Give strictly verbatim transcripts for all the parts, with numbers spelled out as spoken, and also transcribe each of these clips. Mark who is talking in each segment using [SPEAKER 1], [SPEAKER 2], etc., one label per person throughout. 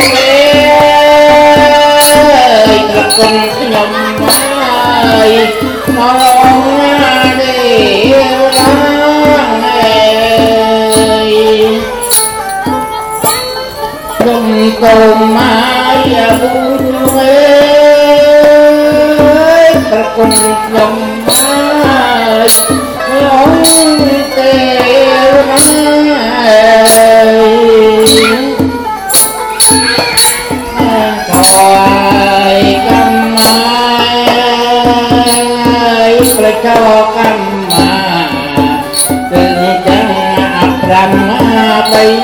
[SPEAKER 1] Cùng mai vui ơi cùng dòng mai lối kêu thoại cam mai phải cho cam mà từng chẳng áp rằm bay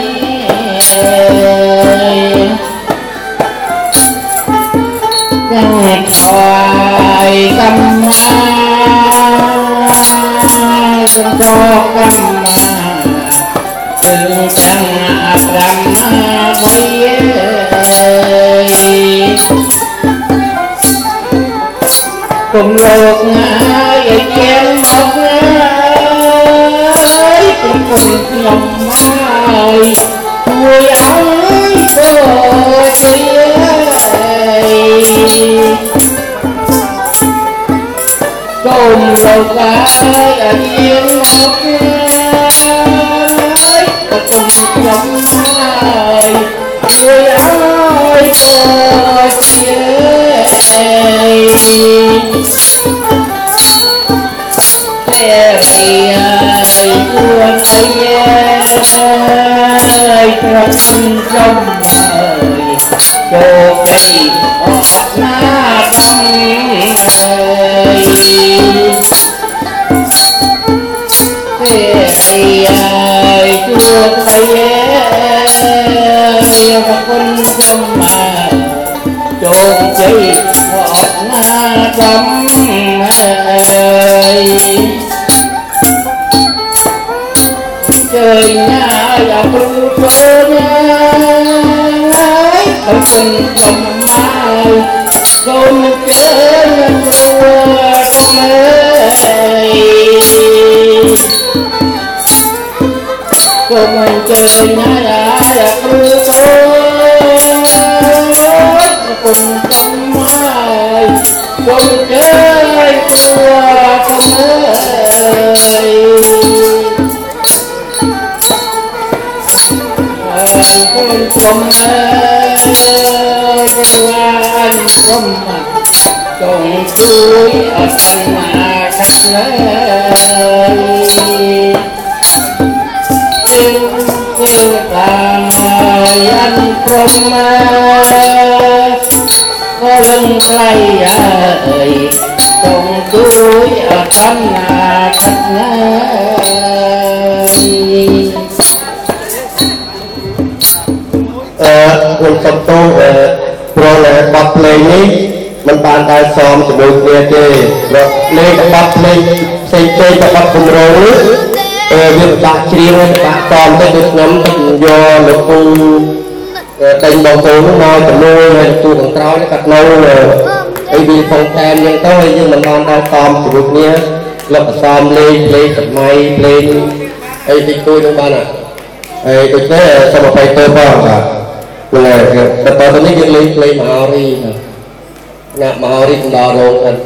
[SPEAKER 1] thoại cam đừng cho cam đừng chẳng áp rằm bay cùng lột ngài chén một ơi cùng cùng lòng mai vui áo cô chia cùng lột ngài chén một ơi cùng lòng mai vui áo cô chia thì ơi buồn ơi trong trong đời cho cây ọt na đông ơi thì ơi chuột cây ơi con trong mà chôn cây ọt na đông ơi trời nhà dọc lưu trôi ơi không cần dòng mai con chơi mùa con ơi con chơi nhà dọc lưu trôi cùng trong mai con chơi mùa con ơi con con ơi anh con con chuối ở trong nhà khách ơi kêu kêu ta ơi anh con ơi có lưng tay ơi con chuối ở trong nhà khách ơiคุณสมโตโปรเลยบัดเพลงนี้มันบานได้ซ้อมสมุนเวียเจแล้วเพลงบัดเพลงเซ็งเซ็งบัดคุณโรงนี้เออวิบากชีวิตบากซ้อมได้ดึกน้ำติดโยหรือปูเต็งบางตัวน้อยแต่นู่นตัวของเราเนี่ยกัดนู่นเลยไอ้บีฟองแทนยังต้องยังมันบานได้ซ้อมสมุนเนี้ยแล้วก็ซ้อมเพลงเพลงกับไม้เพลงไอ้ที่ตัวตรงบ้านอ่ะไอ้ตัวนี้สมัยไปตัวบ้างอ่ะlà bắt đầu tới những lấy lấy Mahari nè Mahari cũng đào rồi anh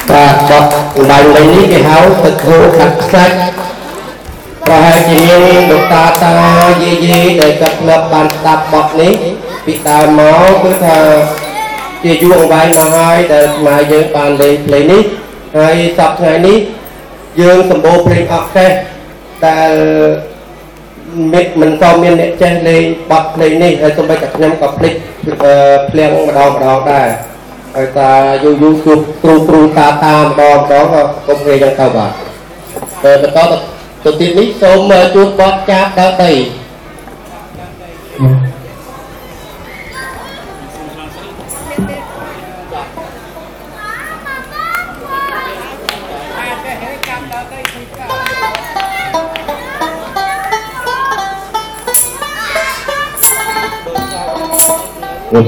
[SPEAKER 1] và bọc đành lấy ní cái háo thực hữu khắc sách và hai chị nhiên được ta ta dì dì để cập lập bàn tập bọc ní bị ta máu cứ thờ chị chuông vai mà hai để mà dương bàn lấy lấy ní hai tập ngày ní dương sầm bố pring ọc khe ta mình có miền địa trên lên bọc lấy ní hay xong bây cả năm cặp lịch phèn mà đo mà đo đây người ta du du du tru tru ta ta mà đo đó công nghệ trong tàu bà rồi mình có tụi tiên lý xôm chuột bọt chạp đá đầy ừ.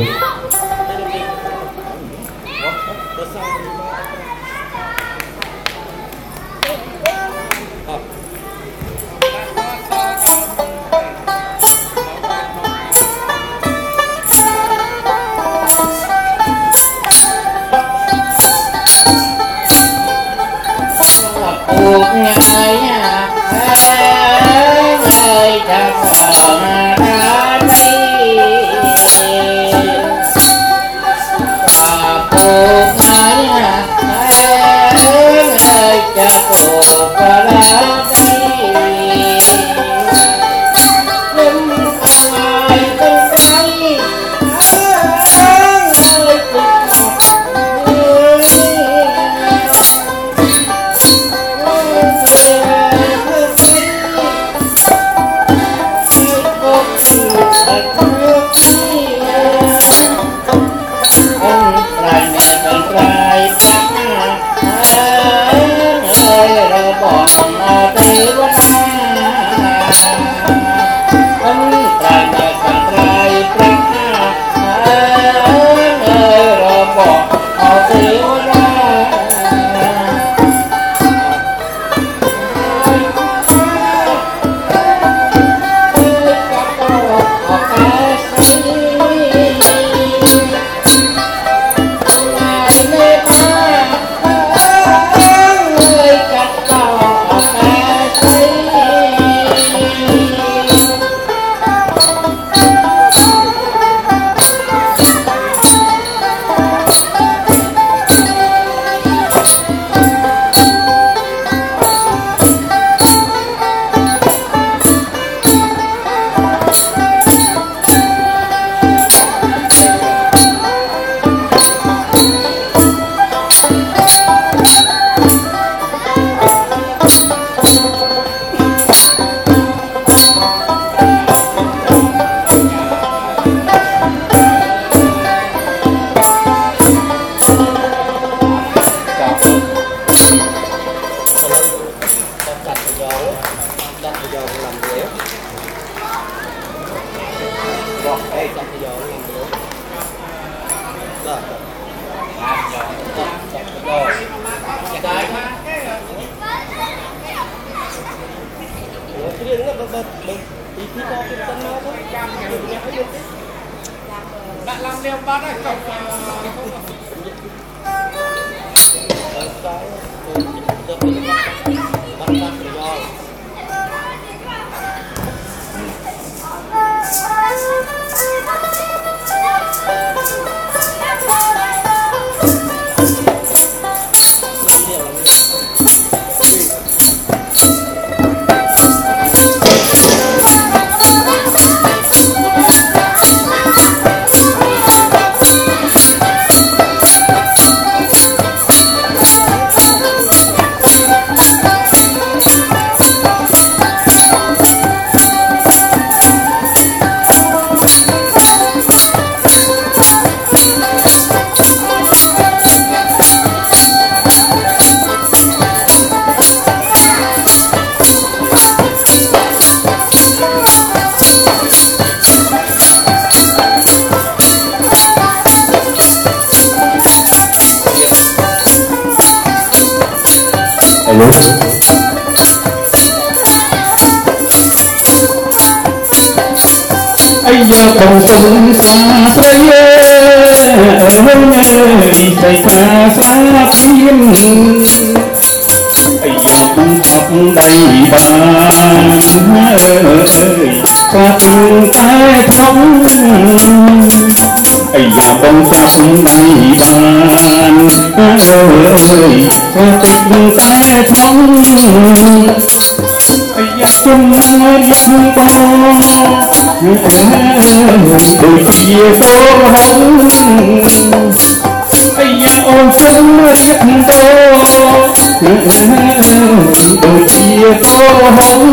[SPEAKER 2] Hãy subscribe cho kênh Ghiền Mì Gõ để không bỏ lỡ những video hấp dẫn. ใจขาสาเพียงไอ้ยาบุญจับได้บ้านเอ้ยกระถึงแต่ท้องไอ้ยาบุญจับได้บ้านเอ้ยกระถึงแต่ท้องไอ้ยาจุ่มน้ำยันโตเอ้ยโดยเสียโตหงไอ้ยาโอนสมเรียกโตโดยเสียโตหง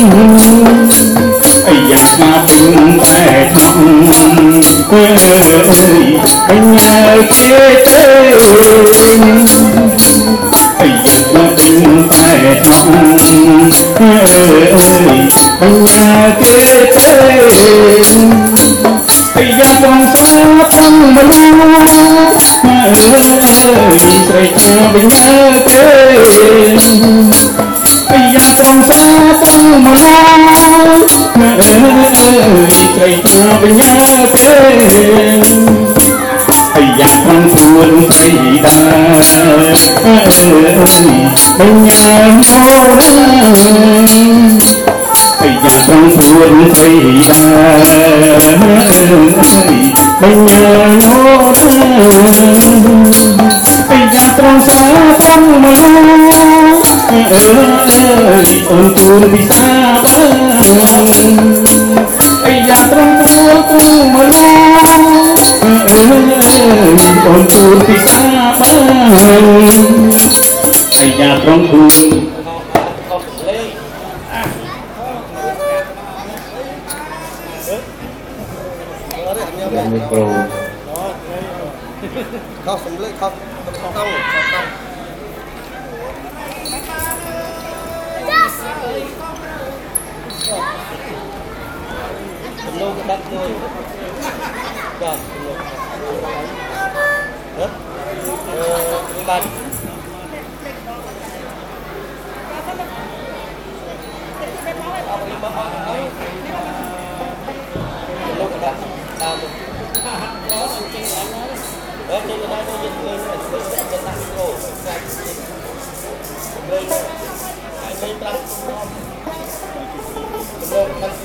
[SPEAKER 2] ไอ้ยามาเป็นแต่ทำเอ้ยไอ้ยาเกเตไอ้ยามาเป็นแต่ทำเอ้ยไอ้ยาเกเตไอ้ยาต้องสาพังมาลูเอ้ยใส่ตาเป็นยาเกไอ้ยาต้องสาพังมาลูเอ้ยใส่ตาเป็นยาเกไอ้ยาต้องชวนใส่ตาเอ้ยเป็นยาโน้ไอ้ยาต้องชวนใส่ตาเป็นยาโน้ไอ้ยาต้องสาต้องมาลูเอ้ยอนตูนพิซาบ้าไอ้ยาต้องตัวกูมาลูเอ้ยอนตูนพิซาบ้าไอ้ยาต้องตูน
[SPEAKER 1] มิโคร
[SPEAKER 3] เขาสำเร็จเขาต้องต้องลงดับเลยจ้าลงเออเออบัตรลงดับตามแล้วจะได้ไม่ยึดเงินไม่จะตั้งโก้เลยไอ้ไม่ตั้งลงมัน